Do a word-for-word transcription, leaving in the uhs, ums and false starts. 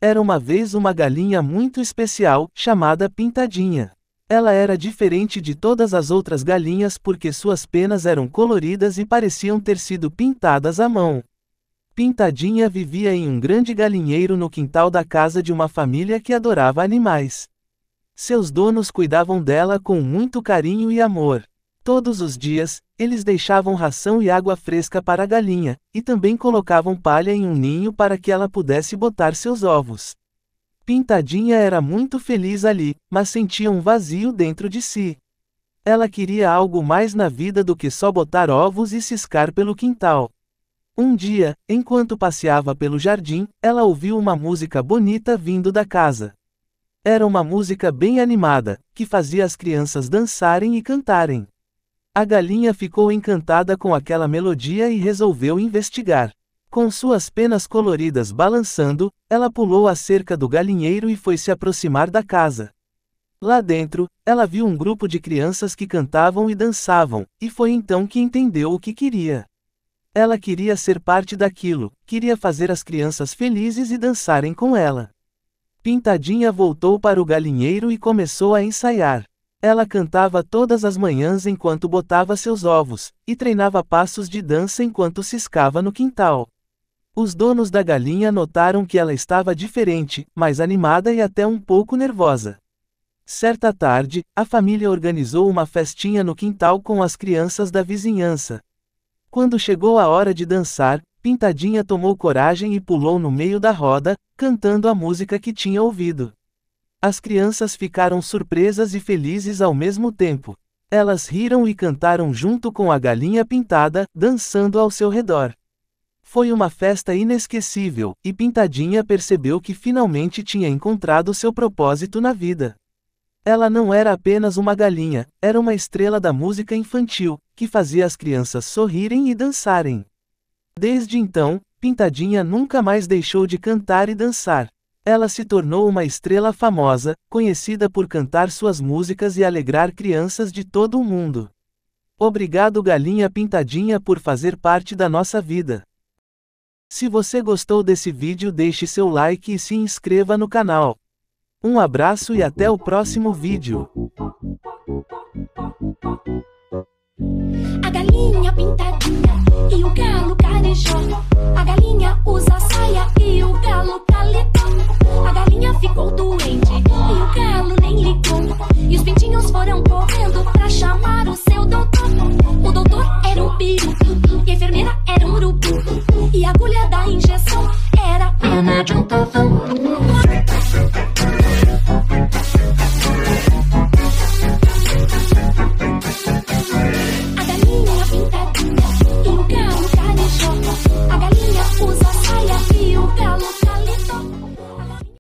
Era uma vez uma galinha muito especial, chamada Pintadinha. Ela era diferente de todas as outras galinhas porque suas penas eram coloridas e pareciam ter sido pintadas à mão. Pintadinha vivia em um grande galinheiro no quintal da casa de uma família que adorava animais. Seus donos cuidavam dela com muito carinho e amor. Todos os dias, eles deixavam ração e água fresca para a galinha, e também colocavam palha em um ninho para que ela pudesse botar seus ovos. Pintadinha era muito feliz ali, mas sentia um vazio dentro de si. Ela queria algo mais na vida do que só botar ovos e ciscar pelo quintal. Um dia, enquanto passeava pelo jardim, ela ouviu uma música bonita vindo da casa. Era uma música bem animada, que fazia as crianças dançarem e cantarem. A galinha ficou encantada com aquela melodia e resolveu investigar. Com suas penas coloridas balançando, ela pulou a cerca do galinheiro e foi se aproximar da casa. Lá dentro, ela viu um grupo de crianças que cantavam e dançavam, e foi então que entendeu o que queria. Ela queria ser parte daquilo, queria fazer as crianças felizes e dançarem com ela. Pintadinha voltou para o galinheiro e começou a ensaiar. Ela cantava todas as manhãs enquanto botava seus ovos, e treinava passos de dança enquanto ciscava no quintal. Os donos da galinha notaram que ela estava diferente, mais animada e até um pouco nervosa. Certa tarde, a família organizou uma festinha no quintal com as crianças da vizinhança. Quando chegou a hora de dançar, Pintadinha tomou coragem e pulou no meio da roda, cantando a música que tinha ouvido. As crianças ficaram surpresas e felizes ao mesmo tempo. Elas riram e cantaram junto com a galinha pintada, dançando ao seu redor. Foi uma festa inesquecível, e Pintadinha percebeu que finalmente tinha encontrado seu propósito na vida. Ela não era apenas uma galinha, era uma estrela da música infantil, que fazia as crianças sorrirem e dançarem. Desde então, Pintadinha nunca mais deixou de cantar e dançar. Ela se tornou uma estrela famosa, conhecida por cantar suas músicas e alegrar crianças de todo o mundo. Obrigado, Galinha Pintadinha, por fazer parte da nossa vida. Se você gostou desse vídeo, deixe seu like e se inscreva no canal. Um abraço e até o próximo vídeo. A galinha pintadinha e o galo carijó. A galinha usa saia e o galo